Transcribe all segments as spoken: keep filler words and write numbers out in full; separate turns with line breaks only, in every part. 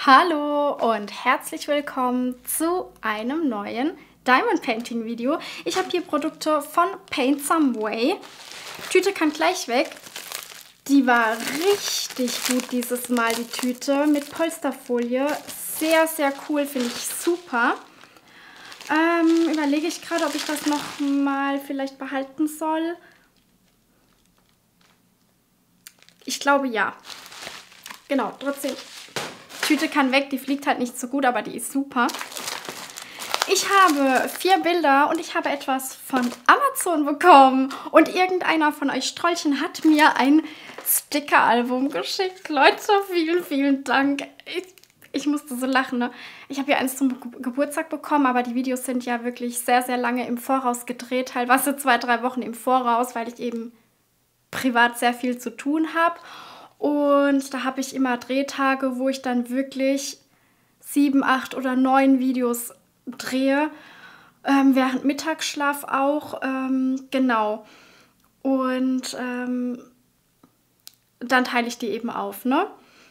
Hallo und herzlich willkommen zu einem neuen Diamond Painting Video. Ich habe hier Produkte von Paint Some Way. Tüte kann gleich weg. Die war richtig gut dieses Mal, die Tüte mit Polsterfolie. Sehr, sehr cool, finde ich super. Ähm, überlege ich gerade, ob ich das noch mal vielleicht behalten soll. Ich glaube ja. Genau, trotzdem. Tüte kann weg, die fliegt halt nicht so gut, aber die ist super. Ich habe vier Bilder und ich habe etwas von Amazon bekommen. Und irgendeiner von euch Strollchen hat mir ein Sticker-Album geschickt. Leute, vielen, vielen Dank. Ich, ich musste so lachen, ne? Ich habe ja eins zum Ge Geburtstag bekommen, aber die Videos sind ja wirklich sehr, sehr lange im Voraus gedreht. Teilweise zwei, drei Wochen im Voraus, weil ich eben privat sehr viel zu tun habe. Und da habe ich immer Drehtage, wo ich dann wirklich sieben, acht oder neun Videos drehe. Ähm, während Mittagsschlaf auch. Ähm, genau. Und ähm, dann teile ich die eben auf, ne?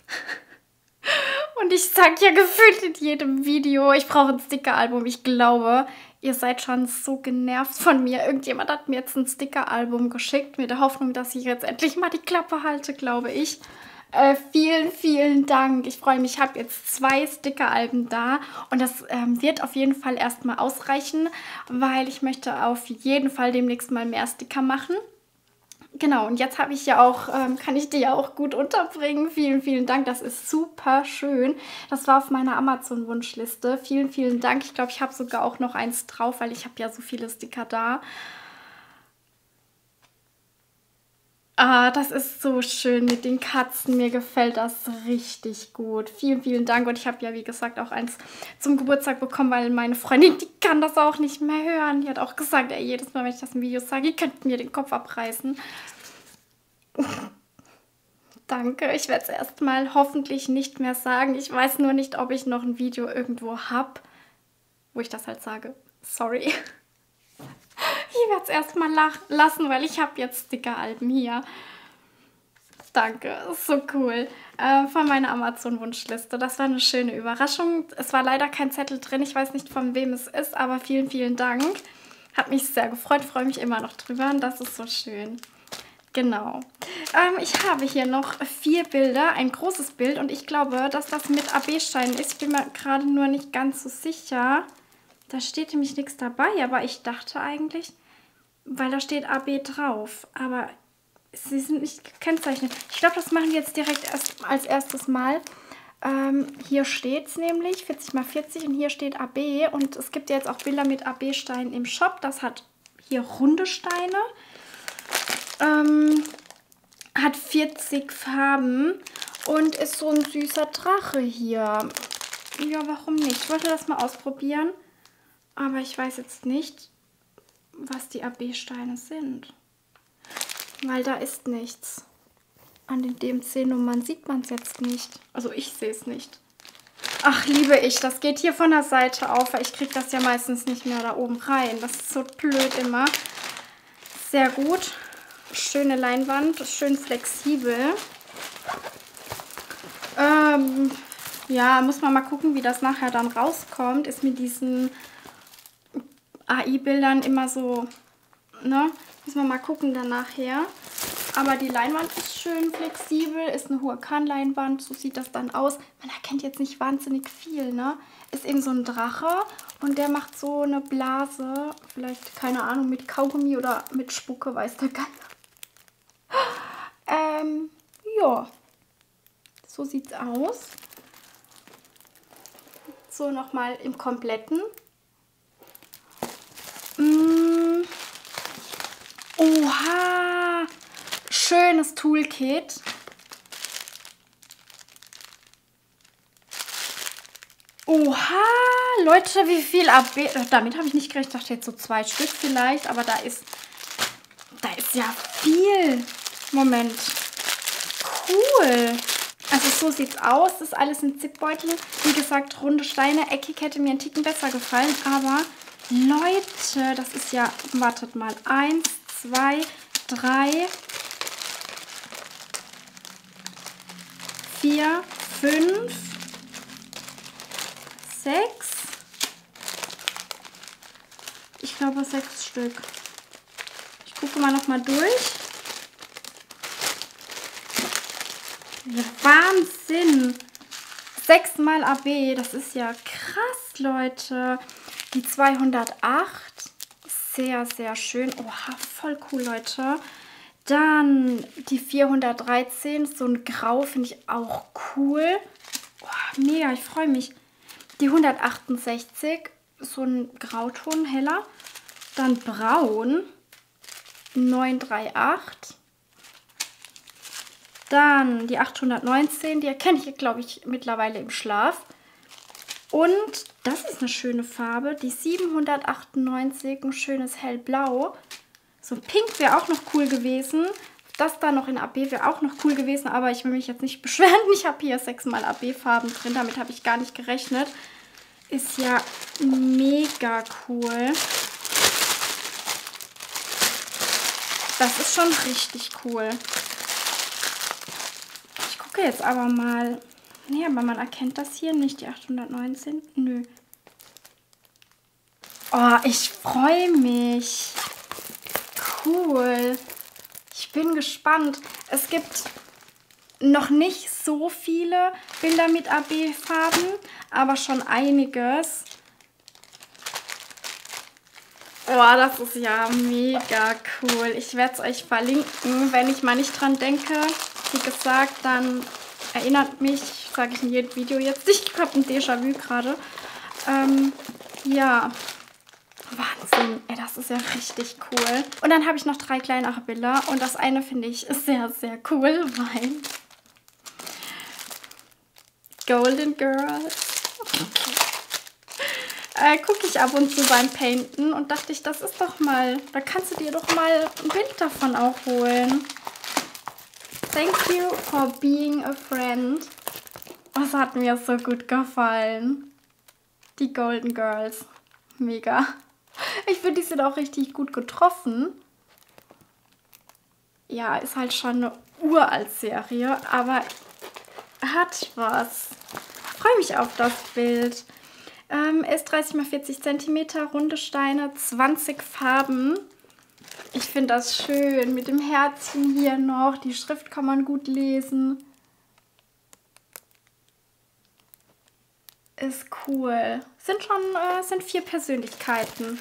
Und ich sage ja gefühlt in jedem Video, ich brauche ein Sticker-Album. Ich glaube, ihr seid schon so genervt von mir. Irgendjemand hat mir jetzt ein Sticker-Album geschickt, mit der Hoffnung, dass ich jetzt endlich mal die Klappe halte, glaube ich. Äh, vielen, vielen Dank. Ich freue mich, ich habe jetzt zwei Sticker-Alben da. Und das ähm, wird auf jeden Fall erstmal ausreichen, weil ich möchte auf jeden Fall demnächst mal mehr Sticker machen. Genau, und jetzt habe ich ja auch, ähm, kann ich die ja auch gut unterbringen. Vielen, vielen Dank, das ist super schön. Das war auf meiner Amazon-Wunschliste. Vielen, vielen Dank. Ich glaube, ich habe sogar auch noch eins drauf, weil ich habe ja so viele Sticker da. Ah, das ist so schön mit den Katzen. Mir gefällt das richtig gut. Vielen, vielen Dank. Und ich habe ja, wie gesagt, auch eins zum Geburtstag bekommen, weil meine Freundin, die kann das auch nicht mehr hören. Die hat auch gesagt, ey, jedes Mal, wenn ich das im Video sage, ihr könnt mir den Kopf abreißen. Danke. Ich werde es erstmal hoffentlich nicht mehr sagen. Ich weiß nur nicht, ob ich noch ein Video irgendwo habe, wo ich das halt sage. Sorry. Ich werde es erstmal lassen, weil ich habe jetzt Sticker-Alben hier. Danke, ist so cool. Äh, von meiner Amazon-Wunschliste. Das war eine schöne Überraschung. Es war leider kein Zettel drin. Ich weiß nicht, von wem es ist, aber vielen, vielen Dank. Hat mich sehr gefreut, freue mich immer noch drüber und das ist so schön. Genau. Ähm, ich habe hier noch vier Bilder, ein großes Bild und ich glaube, dass das mit A B-Steinen ist. Ich bin mir gerade nur nicht ganz so sicher. Da steht nämlich nichts dabei, aber ich dachte eigentlich, weil da steht A B drauf, aber sie sind nicht gekennzeichnet. Ich glaube, das machen wir jetzt direkt erst als erstes Mal. Ähm, hier steht es nämlich, vierzig mal vierzig und hier steht A B und es gibt ja jetzt auch Bilder mit A B-Steinen im Shop. Das hat hier runde Steine. Ähm, hat vierzig Farben und ist so ein süßer Drache hier. Ja, warum nicht? Ich wollte das mal ausprobieren, aber ich weiß jetzt nicht, was die A B-Steine sind. Weil da ist nichts. An den D M C-Nummern sieht man es jetzt nicht. Also ich sehe es nicht. Ach, liebe ich, das geht hier von der Seite auf, weil ich kriege das ja meistens nicht mehr da oben rein. Das ist so blöd immer. Sehr gut. Schöne Leinwand, schön flexibel. Ähm, ja, muss man mal gucken, wie das nachher dann rauskommt. Ist mit diesen A I-Bildern immer so, ne? Muss man mal gucken dann nachher. Aber die Leinwand ist schön flexibel, ist eine Huracan-Leinwand, so sieht das dann aus. Man erkennt jetzt nicht wahnsinnig viel, ne? Ist eben so ein Drache und der macht so eine Blase, vielleicht, keine Ahnung, mit Kaugummi oder mit Spucke, weiß der Geier. Ähm, ja, so sieht's aus. So, nochmal im Kompletten. Mm. Oha, schönes Toolkit. Oha, Leute, wie viel A B... Damit habe ich nicht gerechnet, ich dachte jetzt so zwei Stück vielleicht, aber da ist, da ist ja viel. Moment. Cool. Also so sieht's aus. Das ist alles ein Zipbeutel. Wie gesagt, runde Steine. Eckig hätte mir ein Ticken besser gefallen. Aber Leute, das ist ja... Wartet mal. Eins, zwei, drei, vier, fünf, sechs. Ich glaube sechs Stück. Ich gucke mal noch mal durch. Ja, Wahnsinn! sechs mal A B, das ist ja krass, Leute. Die zweihundertacht, sehr, sehr schön. Oha, voll cool, Leute. Dann die vierhundertdreizehn, so ein Grau, finde ich auch cool. Oh, mega, ich freue mich. Die hundertachtundsechzig, so ein Grauton, heller. Dann braun, neunhunderachtunddreißig. Dann die achthundertneunzehn, die erkenne ich, glaube ich, mittlerweile im Schlaf. Und das ist eine schöne Farbe, die siebenhundertachtundneunzig, ein schönes hellblau. So pink wäre auch noch cool gewesen. Das da noch in A B wäre auch noch cool gewesen, aber ich will mich jetzt nicht beschweren. Ich habe hier sechs mal A B-Farben drin, damit habe ich gar nicht gerechnet. Ist ja mega cool. Das ist schon richtig cool. Ich gucke jetzt aber mal. Nee, aber man erkennt das hier nicht, die achthundertneunzehn. Nö. Oh, ich freue mich. Cool. Ich bin gespannt. Es gibt noch nicht so viele Bilder mit A B-Farben, aber schon einiges. Oh, das ist ja mega cool. Ich werde es euch verlinken, wenn ich mal nicht dran denke. Wie gesagt, dann erinnert mich, sage ich in jedem Video jetzt, ich habe ein Déjà-vu gerade. Ähm, ja, Wahnsinn. Ey, das ist ja richtig cool. Und dann habe ich noch drei kleinere Bilder und das eine finde ich sehr, sehr cool, weil Golden Girls. Äh, gucke ich ab und zu beim Painten und dachte ich, das ist doch mal, da kannst du dir doch mal ein Bild davon auch holen. Thank you for being a friend. Das hat mir so gut gefallen. Die Golden Girls. Mega. Ich finde, die sind auch richtig gut getroffen. Ja, ist halt schon eine uralt Serie, aber hat was. Freue mich auf das Bild. Ähm, ist dreißig mal vierzig Zentimeter, runde Steine, zwanzig Farben. Ich finde das schön mit dem Herzchen hier noch. Die Schrift kann man gut lesen. Ist cool. Sind schon äh, sind vier Persönlichkeiten.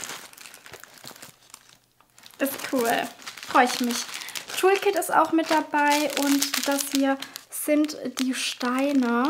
Ist cool. Freue ich mich. Toolkit ist auch mit dabei und das hier sind die Steine.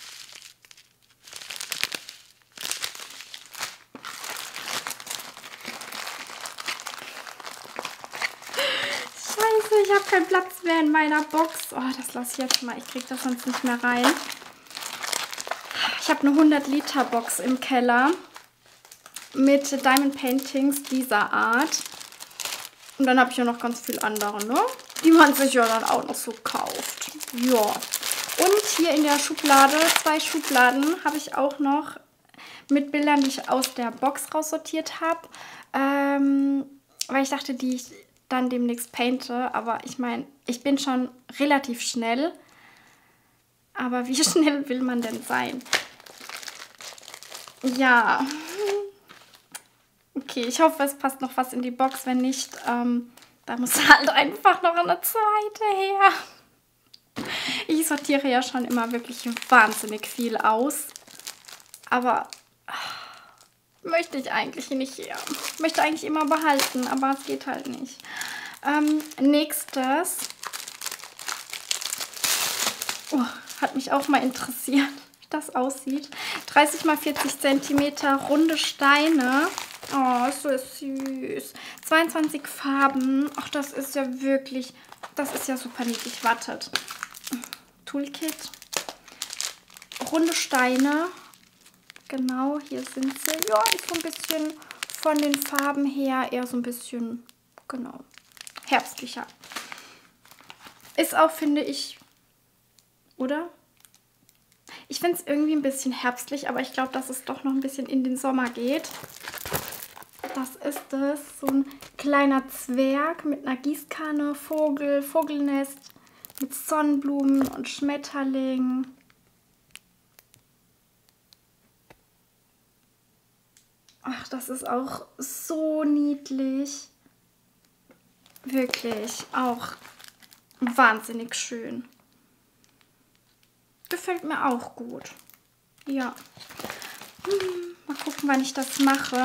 Ich habe keinen Platz mehr in meiner Box. Oh, das lasse ich jetzt mal. Ich kriege das sonst nicht mehr rein. Ich habe eine hundert Liter Box im Keller mit Diamond Paintings dieser Art. Und dann habe ich ja noch ganz viel andere, ne? Die man sich ja dann auch noch so kauft. Ja. Und hier in der Schublade, zwei Schubladen, habe ich auch noch mit Bildern, die ich aus der Box raussortiert habe. Ähm, weil ich dachte, die ich dann demnächst painte, aber ich meine, ich bin schon relativ schnell, aber wie schnell will man denn sein? Ja, okay, ich hoffe, es passt noch was in die Box, wenn nicht, ähm, da muss halt einfach noch eine zweite her. Ich sortiere ja schon immer wirklich wahnsinnig viel aus, aber möchte ich eigentlich nicht her. Möchte eigentlich immer behalten, aber es geht halt nicht. Ähm, nächstes. Oh, hat mich auch mal interessiert, wie das aussieht. dreißig mal vierzig Zentimeter runde Steine. Oh, ist so süß. zweiundzwanzig Farben. Ach, das ist ja wirklich, das ist ja super niedlich. Wartet. Toolkit. Runde Steine. Genau, hier sind sie. Ja, ist so ein bisschen von den Farben her eher so ein bisschen, genau, herbstlicher. Ist auch, finde ich, oder? Ich finde es irgendwie ein bisschen herbstlich, aber ich glaube, dass es doch noch ein bisschen in den Sommer geht. Das ist es, so ein kleiner Zwerg mit einer Gießkanne, Vogel, Vogelnest mit Sonnenblumen und Schmetterlingen. Ach, das ist auch so niedlich. Wirklich, auch wahnsinnig schön. Gefällt mir auch gut. Ja. Hm, mal gucken, wann ich das mache.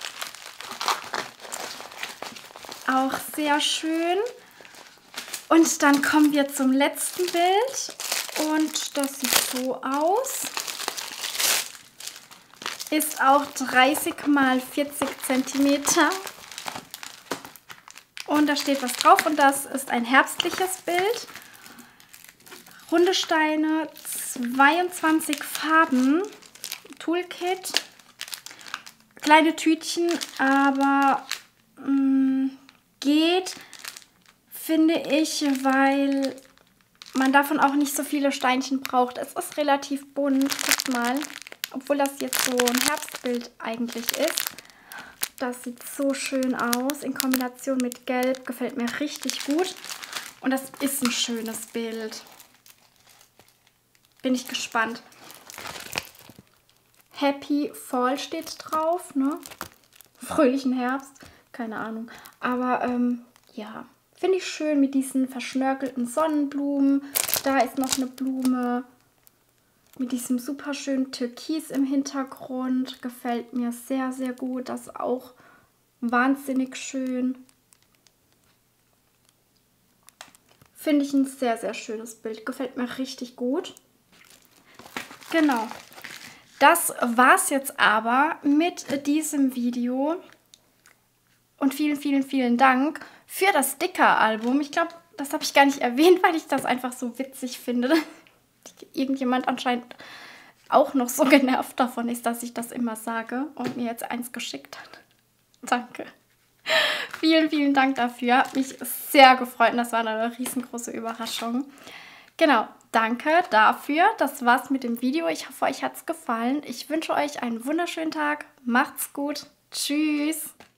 Auch sehr schön. Und dann kommen wir zum letzten Bild. Und das sieht so aus. Ist auch dreißig mal vierzig Zentimeter. Und da steht was drauf. Und das ist ein herbstliches Bild. Runde Steine, zweiundzwanzig Farben. Toolkit. Kleine Tütchen, aber mh, geht, finde ich, weil man davon auch nicht so viele Steinchen braucht. Es ist relativ bunt, guckt mal. Obwohl das jetzt so ein Herbstbild eigentlich ist. Das sieht so schön aus. In Kombination mit Gelb gefällt mir richtig gut. Und das ist ein schönes Bild. Bin ich gespannt. Happy Fall steht drauf, ne? Fröhlichen Herbst. Keine Ahnung. Aber ähm, ja, finde ich schön mit diesen verschnörkelten Sonnenblumen. Da ist noch eine Blume. Mit diesem super schönen Türkis im Hintergrund. Gefällt mir sehr, sehr gut. Das ist auch wahnsinnig schön. Finde ich ein sehr, sehr schönes Bild. Gefällt mir richtig gut. Genau. Das war's jetzt aber mit diesem Video. Und vielen, vielen, vielen Dank für das Sticker-Album. Ich glaube, das habe ich gar nicht erwähnt, weil ich das einfach so witzig finde. Irgendjemand anscheinend auch noch so genervt davon ist, dass ich das immer sage und mir jetzt eins geschickt hat. Danke. Vielen, vielen Dank dafür. Hat mich sehr gefreut und das war eine riesengroße Überraschung. Genau, danke dafür. Das war's mit dem Video. Ich hoffe, euch hat's gefallen. Ich wünsche euch einen wunderschönen Tag. Macht's gut. Tschüss.